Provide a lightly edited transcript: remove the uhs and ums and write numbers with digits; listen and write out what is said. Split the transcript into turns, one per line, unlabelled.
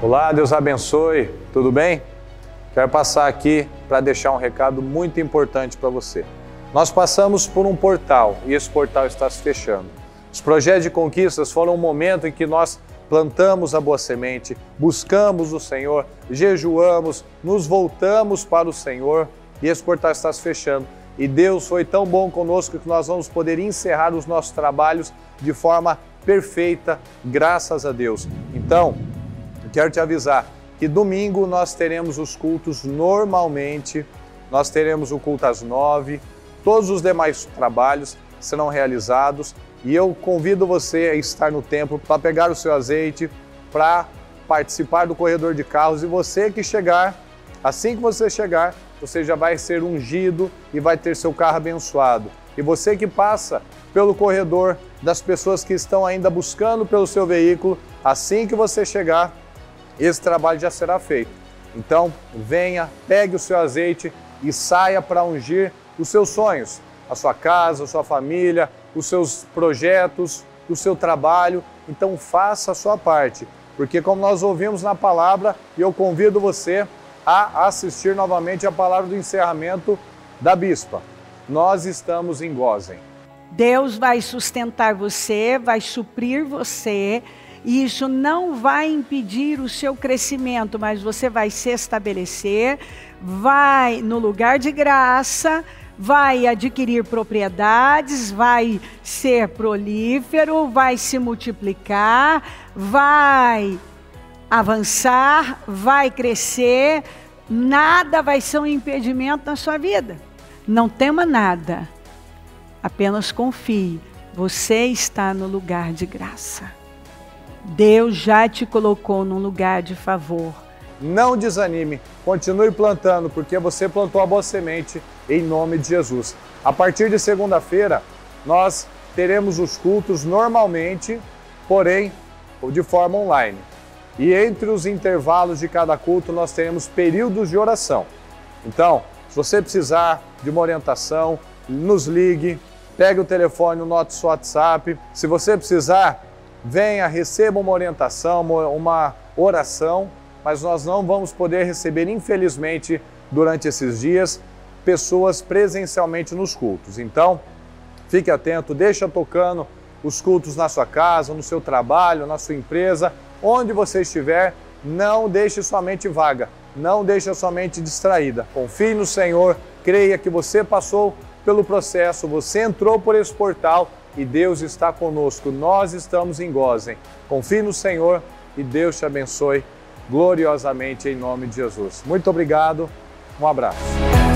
Olá, Deus abençoe, tudo bem? Quero passar aqui para deixar um recado muito importante para você. Nós passamos por um portal e esse portal está se fechando. Os projetos de conquistas foram um momento em que nós plantamos a boa semente, buscamos o Senhor, jejuamos, nos voltamos para o Senhor e esse portal está se fechando. E Deus foi tão bom conosco que nós vamos poder encerrar os nossos trabalhos de forma perfeita, graças a Deus. Então, eu quero te avisar que domingo nós teremos os cultos normalmente, nós teremos o culto às 9h, todos os demais trabalhos serão realizados e eu convido você a estar no templo para pegar o seu azeite, para participar do corredor de carros e você que chegar, assim que você chegar, você já vai ser ungido e vai ter seu carro abençoado. E você que passa pelo corredor das pessoas que estão ainda buscando pelo seu veículo, assim que você chegar, esse trabalho já será feito. Então, venha, pegue o seu azeite e saia para ungir os seus sonhos, a sua casa, a sua família, os seus projetos, o seu trabalho. Então, faça a sua parte, porque como nós ouvimos na palavra, e eu convido você a assistir novamente a palavra do encerramento da bispa. Nós estamos em Gósen.
Deus vai sustentar você, vai suprir você, e isso não vai impedir o seu crescimento, mas você vai se estabelecer, vai no lugar de graça, vai adquirir propriedades, vai ser prolífero, vai se multiplicar, vai avançar, vai crescer, nada vai ser um impedimento na sua vida. Não tema nada, apenas confie, você está no lugar de graça. Deus já te colocou num lugar de favor.
Não desanime, continue plantando, porque você plantou a boa semente em nome de Jesus. A partir de segunda-feira, nós teremos os cultos normalmente, porém de forma online. E entre os intervalos de cada culto, nós teremos períodos de oração. Então, se você precisar de uma orientação, nos ligue, pegue o telefone, o nosso WhatsApp. Se você precisar, venha, receba uma orientação, uma oração, mas nós não vamos poder receber, infelizmente, durante esses dias, pessoas presencialmente nos cultos. Então, fique atento, deixa tocando os cultos na sua casa, no seu trabalho, na sua empresa, onde você estiver, não deixe sua mente vaga, não deixe a sua mente distraída. Confie no Senhor, creia que você passou pelo processo, você entrou por esse portal e Deus está conosco, nós estamos em Gósen. Confie no Senhor e Deus te abençoe gloriosamente em nome de Jesus. Muito obrigado, um abraço.